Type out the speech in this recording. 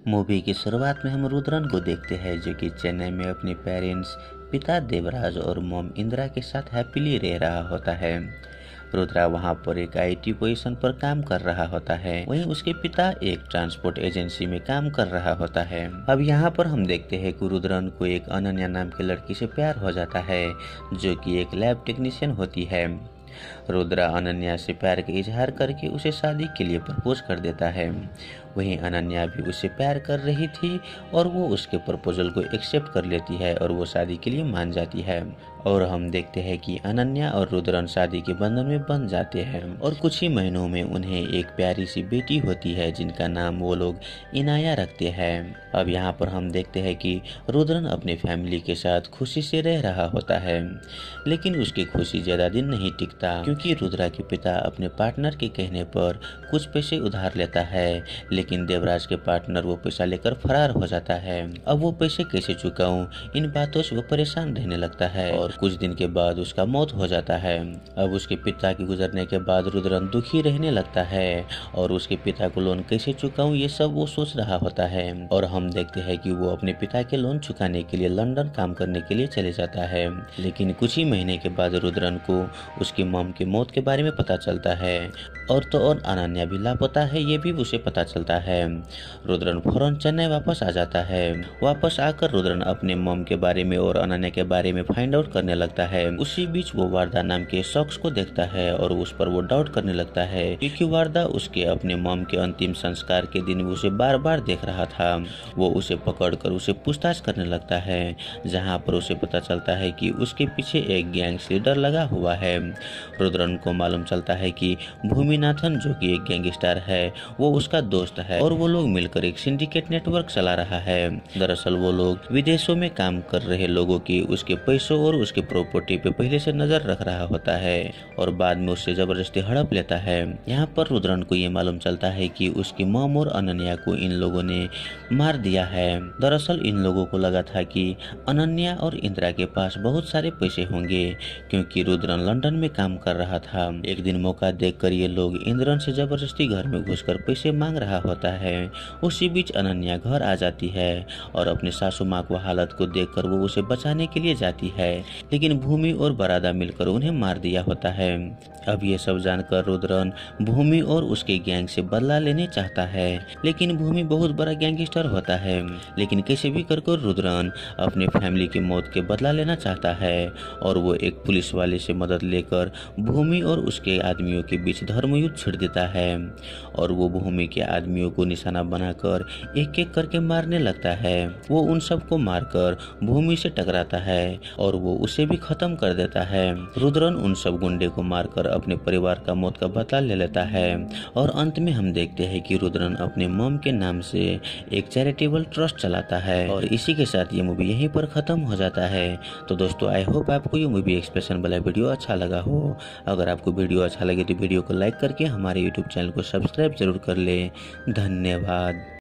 Movie की शुरुआत में हम रुद्रन को देखते हैं जो कि चेन्नई में अपने पेरेंट्स पिता देवराज और मॉम इंदिरा के साथ हैप्पीली रह रहा होता है। रुद्रा वहां पर एक आईटी पोजीशन पर काम कर रहा होता है, वहीं उसके पिता एक ट्रांसपोर्ट एजेंसी में काम कर रहा होता है। अब यहाँ पर हम देखते हैं कि रुद्रन को एक अनन्या नाम की लड़की से प्यार हो जाता है जो कि एक लैब टेक्नीशियन होती है। रुद्रा अनन्या से प्यार का इजहार करके उसे शादी के लिए प्रपोज कर देता है। वहीं अनन्या भी उससे प्यार कर रही थी और वो उसके प्रपोजल को एक्सेप्ट कर लेती है और वो शादी के लिए मान जाती है। और हम देखते हैं कि अनन्या और रुद्रन शादी के बंधन में बंध जाते हैं और कुछ ही महीनों में उन्हें एक प्यारी सी बेटी होती है जिनका नाम वो लोग इनाया रखते हैं। अब यहाँ पर हम देखते हैं कि रुद्रन अपने फैमिली के साथ खुशी से रह रहा होता है, लेकिन उसकी खुशी ज्यादा दिन नहीं टिकता क्योंकि रुद्रा के पिता अपने पार्टनर के कहने पर कुछ पैसे उधार लेता है, लेकिन देवराज के पार्टनर वो पैसा लेकर फरार हो जाता है। अब वो पैसे कैसे चुकाऊं, इन बातों से वो परेशान रहने लगता है और कुछ दिन के बाद उसका मौत हो जाता है। अब उसके पिता के गुजरने के बाद रुद्रन दुखी रहने लगता है और उसके पिता को लोन कैसे चुकाऊं ये सब वो सोच रहा होता है। और हम देखते हैं कि वो अपने पिता के लोन चुकाने के लिए लंदन काम करने के लिए चले जाता है, लेकिन कुछ ही महीने के बाद रुद्रन को उसकी मॉम की मौत के बारे में पता चलता है और तो और अनन्या भी लापता है ये भी उसे पता चलता है। रुद्रन फौरन चेन्नई वापस आ जाता है। वापस आकर रुद्रन अपने मॉम के बारे में और अनन्या के बारे में फाइंड आउट करने लगता है। उसी बीच वो वारदा नाम के शख्स को देखता है और उस पर वो डाउट करने लगता है क्योंकि वारदा उसके अपने मॉम के अंतिम संस्कार के दिन उसे बार बार देख रहा था। वो उसे पकड़कर उसे पूछताछ करने लगता है, जहाँ पर उसे पता चलता है कि उसके पीछे एक गैंग्स लीडर लगा हुआ है। रुद्रन को मालूम चलता है कि भूमिनाथन जो कि एक गैंगस्टर है वो उसका दोस्त है और वो लोग मिलकर एक सिंडिकेट नेटवर्क चला रहा है। दरअसल वो लोग विदेशों में काम कर रहे लोगों की उसके पैसों और उसके प्रॉपर्टी पे पहले से नजर रख रहा होता है और बाद में उससे जबरदस्ती हड़प लेता है। यहाँ पर रुद्रन को ये मालूम चलता है कि उसकी मॉम और अनन्या को इन लोगों ने मार दिया है। दरअसल इन लोगों को लगा था कि अनन्या और इंदिरा के पास बहुत सारे पैसे होंगे क्योंकि रुद्रन लंदन में काम कर रहा था। एक दिन मौका देखकर ये लोग इंद्रन से जबरदस्ती घर में घुसकर पैसे मांग रहा होता है। उसी बीच अनन्या घर आ जाती है और अपने सासू माँ को हालत को देखकर वो उसे बचाने के लिए जाती है, लेकिन भूमि और बरादा मिलकर उन्हें मार दिया होता है। अब ये सब जानकर रुद्रन भूमि और उसके गैंग से बदला लेने चाहता है, लेकिन भूमि बहुत बड़ा गैंगस्टर होता है। लेकिन कैसे भी कर रुद्रन अपने फैमिली की मौत के बदला लेना चाहता है और वो एक पुलिस वाले से मदद लेकर भूमि और उसके आदमियों के बीच धर्म युद्ध छिड़ देता है और वो भूमि के आदमियों को निशाना बनाकर एक एक करके मारने लगता है। वो उन सबको मारकर भूमि से टकराता है और वो उसे भी खत्म कर देता है। रुद्रन उन सब गुंडे को मारकर अपने परिवार का मौत का बदला ले लेता है और अंत में हम देखते हैं कि रुद्रन अपने मॉम के नाम से एक चैरिटेबल ट्रस्ट चलाता है और इसी के साथ ये मूवी यहीं पर खत्म हो जाता है। तो दोस्तों आई होप आपको ये मूवी एक्सप्रेशन वाला वीडियो अच्छा लगा हो। अगर आपको वीडियो अच्छा लगे तो वीडियो को लाइक करके हमारे यूट्यूब चैनल को सब्सक्राइब जरूर कर ले। धन्यवाद।